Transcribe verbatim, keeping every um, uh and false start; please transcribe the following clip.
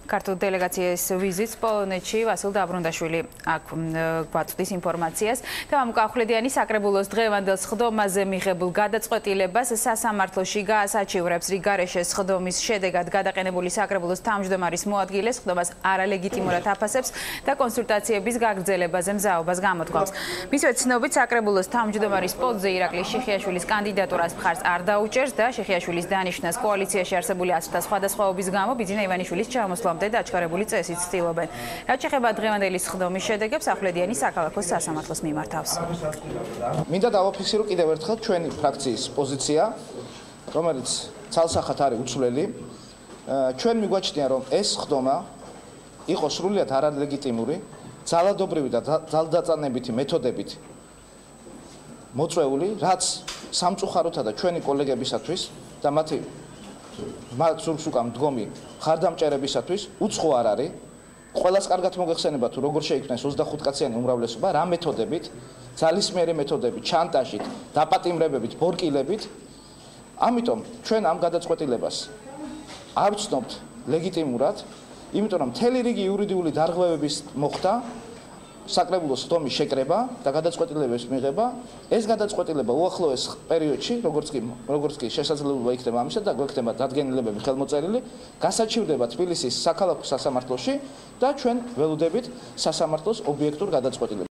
ქართულ დელეგაციის ვიზიტს პოლონეთში ვასილ დაბრუნდაშვილი აქ გვაწვდის ინფორმაციას. თამამ კახვლედიანი საკრებულოს დღევანდელ სხდომაზე მიღებულ გადაწყვეტილებას სასამართლოში გაასაჩივრებს რიგარეშე სხდომის შედეგად გადაყენებული საკრებულოს თავმჯდომარის მოადგილე სხდომას არალეგიტიმურად აფასებს და კონსულტაციების გაგრძელებაზე მზაობას გამოთქვამს. მისივე ცნობით საკრებულოს თავმჯდომარის პოსტზე ირაკლი შიხიაშვილის კანდიდატურას მხარს არ დაუჭერს და შიხიაშვილის დანიშვნას კოალიციაში არსებული აზრთა სხვადასხვაობის გამო ბიძინა ივანიშვილის ჩამოსვლამდე დაჩქარებული წესით ცდილობენ. რაც შეეხება დღევანდელი სხდომის შედეგებს, ახვლედიანი საქალაქო სასამართლოს მიმართავს. მინდა დავაფიქსირო კიდევ ერთხელ ჩვენი ფრაქციის პოზიცია, რომელიც ცალსახად არის უცვლელი. ჩვენ მიგვაჩნია, რომ ეს სხდომა იყო სრულიად არალეგიტიმური, ძალადობრივი და ძალდაწანებითი მეთოდებით მოწვეული, რაც სამწუხაროთა და ჩვენი კოლეგებისათვის და მათი მათ სურს უკან მდგომი ხარდამჭერებისათვის უცხო არ არის. ყველას კარგად მოგეხსენება თუ როგორ შეიქმნეს ოცდახუთ კაციანი უმრავლესობა, რა მეთოდებით, ძალისმიერი მეთოდებით, ჩანტაჟით, დაპატიმრებებით, ბორკილებით. ამიტომ ჩვენ ამ გადაწყვეტილებას არ ვცნობთ ლეგიტიმურად, იმიტომ რომ მთელი რიგი იურიდიული დარღვევების მოხდა საკრებულოს სხდომის შეკრება და გადაწყვეტილების მიღება. ეს გადაწყვეტილება უახლოეს პერიოდში, როგორც კი როგორც კი შესაძლებლობა იქნება ამისა და გვექნება დადგენილებები ხელმოწერილი, გასაჩივრდება თბილისის საქალაქო სასამართლოში და ჩვენ ველოდებით სასამართლოს ობიექტურ გადაწყვეტილებას.